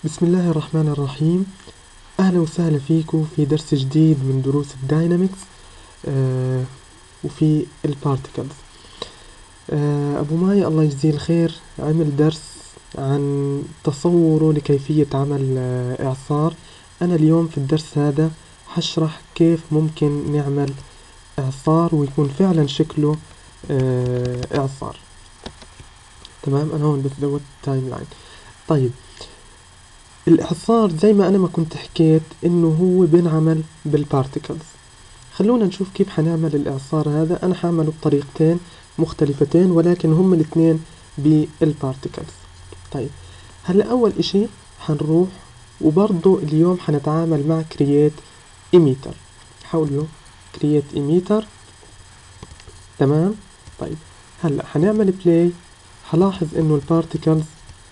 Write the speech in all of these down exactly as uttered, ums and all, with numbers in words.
بسم الله الرحمن الرحيم. أهلا وسهلا فيكم في درس جديد من دروس الداينامكس آه وفي البارتيكلز. آه أبو ماي الله يجزيه الخير عمل درس عن تصوره لكيفية عمل آه إعصار. أنا اليوم في الدرس هذا هشرح كيف ممكن نعمل إعصار ويكون فعلا شكله آه إعصار. تمام، أنا هون بس زودت تايم لاين. طيب، الإعصار زي ما أنا ما كنت حكيت إنه هو بينعمل بالبارتيكلز. خلونا نشوف كيف حنعمل الإعصار هذا. أنا حعمله بطريقتين مختلفتين ولكن هم الاثنين بالبارتيكلز. طيب، هلا أول إشي حنروح وبرضو اليوم حنتعامل مع create emitter. حقول له create emitter. تمام. طيب، هلا حنعمل play. حلاحظ إنه البارتيكلز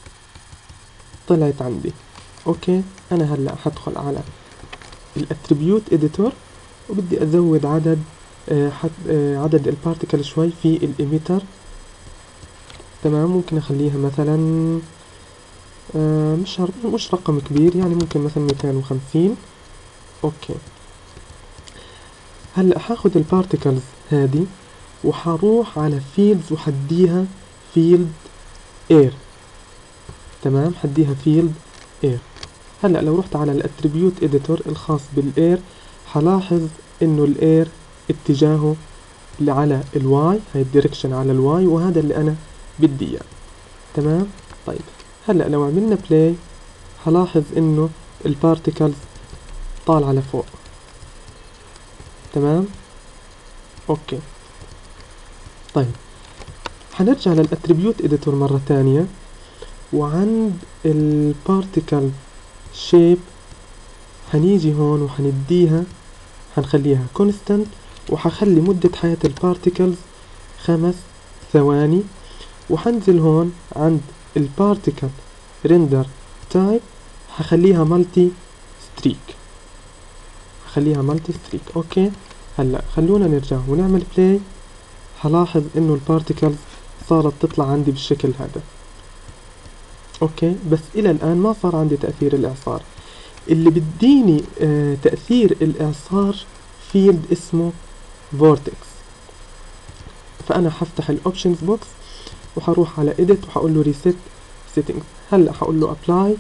طلعت عندي. اوكي، انا هلا حدخل على الاتريبيوت اديتور وبدي ازود عدد آه حد آه عدد البارتيكل شوي في الاميتر. تمام، ممكن اخليها مثلا آه مش مش رقم كبير، يعني ممكن مثلا مئتين وخمسين. اوكي، هلا حاخد البارتيكلز هذه وحروح على فيلدز وحديها فيلد اير. تمام، حديها فيلد اير. هلا لو رحت على الاتريبيوت اديتور الخاص بالاير حلاحظ انه الاير اتجاهه على الواي، هاي الديركشن على الواي، وهذا اللي انا بدي اياه. تمام. طيب، هلا لو عملنا بلاي حلاحظ انه البارتيكلز طالعه لفوق. تمام. اوكي. طيب، حنرجع للاتريبيوت اديتور مره ثانيه، وعند البارتيكل شيب حنيجي هون وحنديها، حنخليها كونستانت، وحخلي مدة حياة البارتيكلز خمس ثواني. وحنزل هون عند البارتيكل ريندر تايب حخليها مالتي ستريك. حخليها مالتي ستريك. اوكي، هلا خلونا نرجع ونعمل بلاي. حلاحظ انه البارتيكلز صارت تطلع عندي بالشكل هذا. اوكي، بس الى الان ما صار عندي تأثير الاعصار. اللي بديني آه تأثير الاعصار فيلد اسمه فورتكس. فانا حفتح الاوبشنز بوكس وحروح على edit وحقول له reset settings. هلا حقول له apply.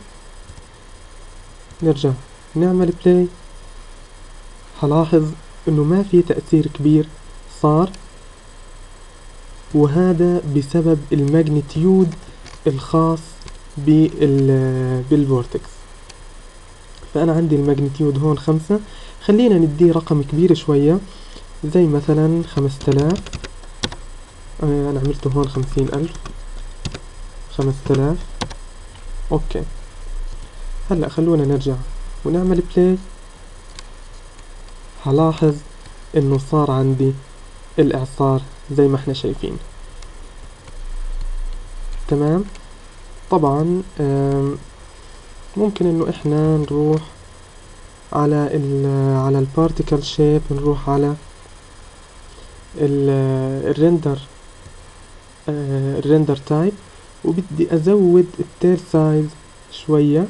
نرجع نعمل play. حلاحظ انه ما في تأثير كبير صار، وهذا بسبب الماجنتيود الخاص بالفورتكس. فانا عندي الماجنتيود هون خمسة. خلينا نديه رقم كبير شوية زي مثلا خمسة آلاف. انا عملته هون خمسين الف. خمسة آلاف. اوكي، هلا خلونا نرجع ونعمل بلاي. هلاحظ انه صار عندي الاعصار زي ما احنا شايفين. تمام. طبعا ممكن انه احنا نروح على ال على البارتيكل شيب، نروح على الريندر الريندر تايب، وبدي ازود التيل سايز شوية،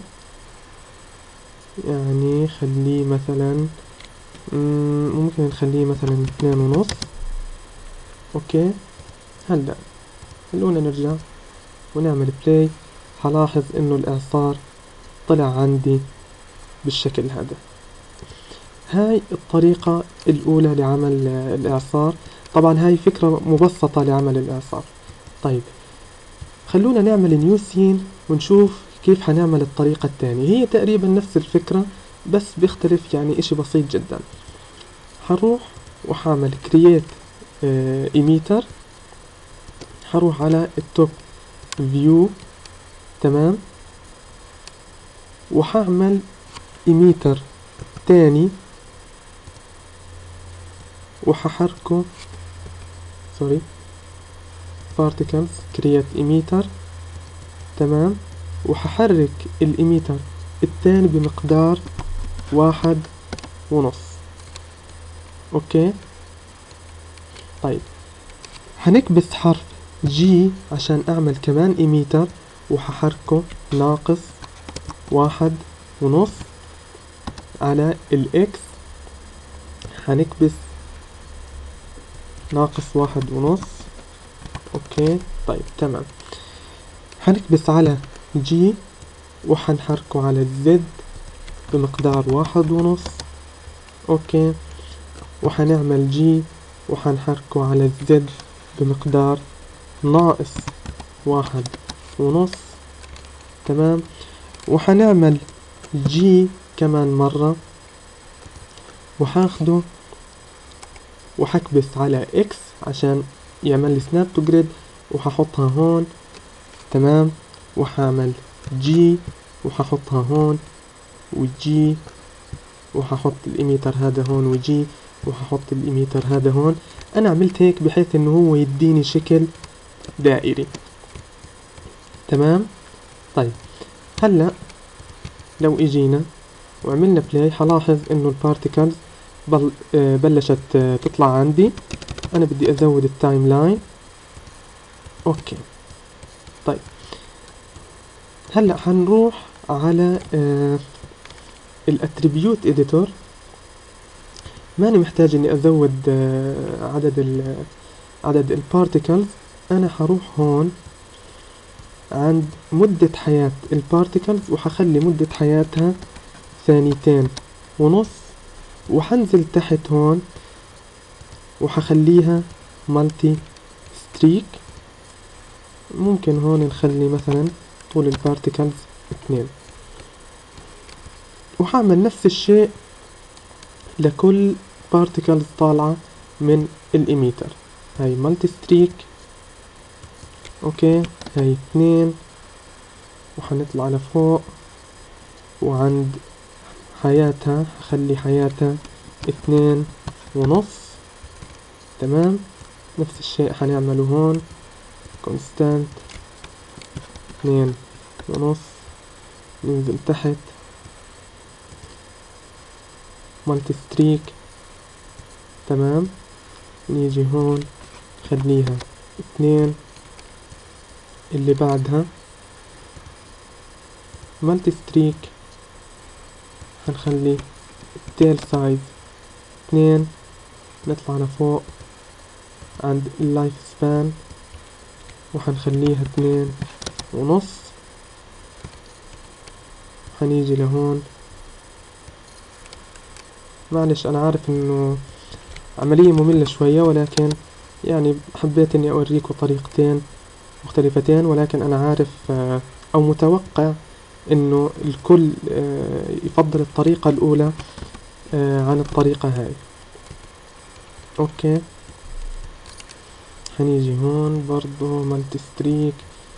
يعني خليه مثلا ممكن نخليه مثلا اثنين ونص. اوكي، هلا خلونا نرجع ونعمل بلاي. حلاحظ انه الاعصار طلع عندي بالشكل هذا. هاي الطريقة الاولى لعمل الاعصار. طبعا هاي فكرة مبسطة لعمل الاعصار. طيب، خلونا نعمل نيو سين ونشوف كيف حنعمل الطريقة الثانية. هي تقريبا نفس الفكرة بس بيختلف يعني اشي بسيط جدا. حروح وحعمل create emitter. حروح على التوب فيو. تمام، وحعمل emitter تاني وححركه سوري particles create emitter. تمام، وححرك الاميتر الثاني بمقدار واحد ونص. اوكي. طيب، هنكبس حرف جي عشان اعمل كمان اميتر وححركه ناقص واحد ونص على الإكس هنكبس ناقص واحد ونص. اوكي طيب تمام. هنكبس على جي وحنحركه على الزد بمقدار واحد ونص. اوكي وحنعمل جي وحنحركه على الزد بمقدار ناقص واحد ونص. تمام. وحنعمل جي كمان مرة وحاخده وحكبس على اكس عشان يعمل لي سناب تو جريد وححطها هون. تمام. وحعمل جي وححطها هون وجي وححط الإيميتر هذا هون وجي وححط الإيميتر هذا هون. أنا عملت هيك بحيث إنه هو يديني شكل دائري. تمام. طيب هلا لو إجينا وعملنا بلاي حلاحظ إنه البارتيكلز بل بلشت تطلع عندي. أنا بدي أزود التايم لاين. أوكي طيب هلا حنروح على آه الاتريبيوت اديتور. ماني محتاج اني ازود آه عدد ال عدد البارتيكلز. انا حروح هون عند مدة حياة البارتيكلز وحخلي مدة حياتها ثانيتين ونص وحنزل تحت هون وحخليها مالتي ستريك. ممكن هون نخلي مثلا طول البارتيكلز اثنين وحعمل نفس الشيء لكل بارتيكلز طالعة من الإيميتر. هاي مالتي ستريك. اوكي هاي اثنين وحنطلع لفوق وعند حياتها خلي حياتها اثنين ونص. تمام. نفس الشيء حنعمله هون كونستانت اثنين ونص. ننزل تحت مالتي ستريك. تمام. نيجي هون خليها اثنين. اللي بعدها مالتي ستريك هنخلي التيل سايز اثنين. نطلع لفوق عند اللايف سبان وحنخليها اثنين ونص. حنيجي لهون. معلش انا عارف انه عملية مملة شوية ولكن يعني حبيت اني اوريكم طريقتين مختلفتين. ولكن انا عارف او متوقع انه الكل يفضل الطريقة الاولى عن الطريقة هاي. اوكي حنيجي هون برضو مالتي ستريك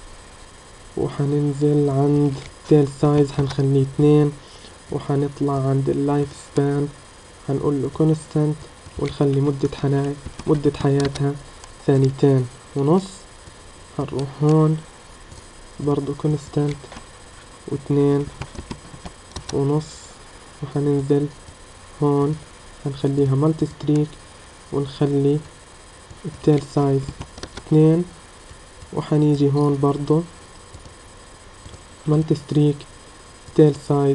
وحننزل عند تيل سايز حنخليه اثنين وحنطلع عند اللايف سبان هنقول له كونستانت ونخلي مدة حناي مدة حياتها ثانيتين ونص. هنروح هون برضو كونستانت واثنين ونص وحننزل هون هنخليها مالتي ستريك ونخلي التيل سايز اثنين وحنيجي هون برضو مالتي ستريك تيل سايز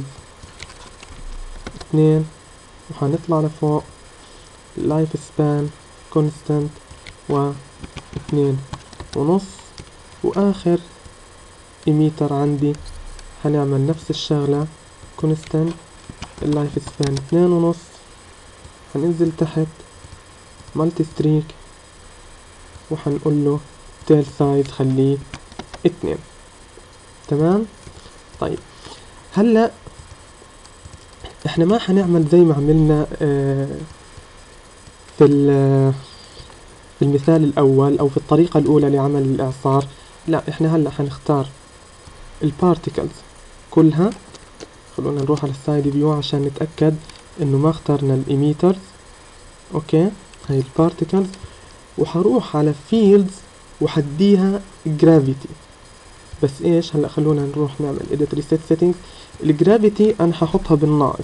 اثنين وحنطلع لفوق لايف سبان كونستانت واثنين ونص. واخر ايميتر عندي هنعمل نفس الشغلة كونستانت اللايف سبان اثنين ونص. هننزل تحت مالتي ستريك وحنقول له تيل سايز خليه اثنين. تمام. طيب هلا احنا ما حنعمل زي ما عملنا اه في في المثال الاول او في الطريقة الاولى لعمل الاعصار. لا احنا هلا حنختار البارتيكلز كلها. خلونا نروح على السايد فيو عشان نتأكد انه ما اخترنا الايميترز. اوكي هاي البارتيكلز وحروح على فيلدز وحديها جرافيتي. بس ايش هلا خلونا نروح نعمل edit reset settings. الجرافيتي انا ححطها بالناقص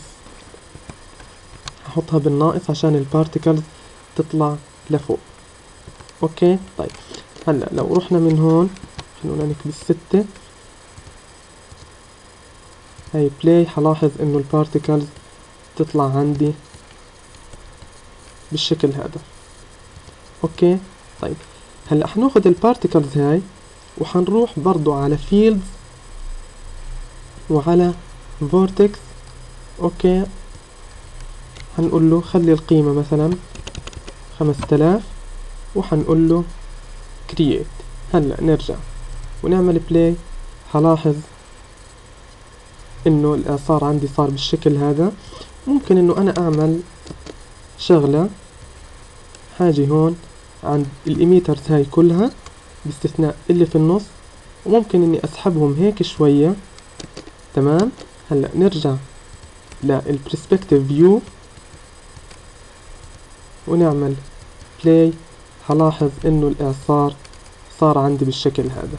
ححطها بالناقص عشان البارتيكلز تطلع لفوق. اوكي طيب هلا لو رحنا من هون خلونا نكبس ستة هاي بلاي حلاحظ انه البارتيكلز تطلع عندي بالشكل هذا. اوكي طيب هلا حناخد البارتيكلز هاي وحنروح برضو على فيلدز وعلى فورتكس. اوكي هنقول له خلي القيمة مثلا خمسة آلاف وحنقول له كرييت. هلا نرجع ونعمل بلاي، حلاحظ انه الاعصار عندي صار بالشكل هذا. ممكن انه انا اعمل شغلة، حاجة هون عند الإيميترز هاي كلها باستثناء اللي في النص، وممكن اني اسحبهم هيك شوية. تمام. هلا نرجع للبرسبكتيف فيو ونعمل بلاي، حلاحظ انه الاعصار صار عندي بالشكل هذا.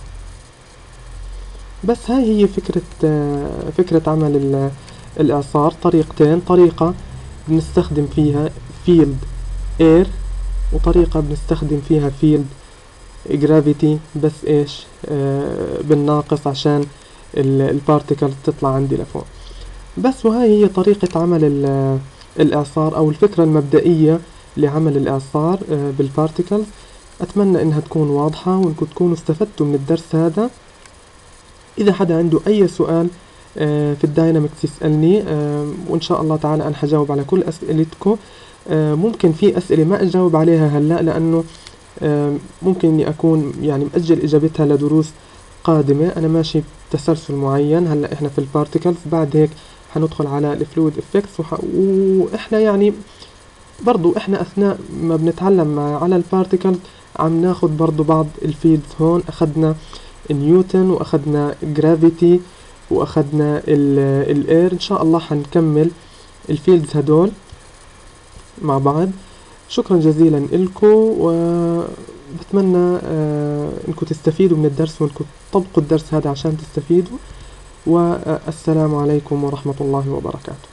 بس هاي هي فكرة آه فكرة عمل الاعصار. طريقتين، طريقة بنستخدم فيها فيلد اير وطريقة بنستخدم فيها فيلد جرافيتي، بس ايش آه بالناقص عشان البارتيكل تطلع عندي لفوق. بس وهاي هي طريقة عمل الاعصار او الفكرة المبدئية لعمل الاعصار آه بالبارتيكلز. اتمنى انها تكون واضحة وانكم تكونوا استفدتوا من الدرس هذا. اذا حدا عنده اي سؤال آه في الداينامكس يسألني، آه وان شاء الله تعالى انا حجاوب على كل اسئلتكم. آه ممكن في اسئلة ما اجاوب عليها هلأ لانه آه ممكن اني اكون يعني مأجل اجابتها لدروس قادمة. انا ماشي بتسلسل معين. هلأ احنا في البارتيكلز، بعد هيك حندخل على الفلويد افكتس وح... واحنا يعني برضو احنا اثناء ما بنتعلم على البارتيكلز عم ناخد برضو بعض الفيلدز. هون اخدنا نيوتن واخدنا جرافيتي واخدنا الاير. ان شاء الله حنكمل الفيلدز هدول مع بعض. شكرا جزيلا لكم، وبتمنى آه انكم تستفيدوا من الدرس وانكم تطبقوا الدرس هذا عشان تستفيدوا. والسلام عليكم ورحمة الله وبركاته.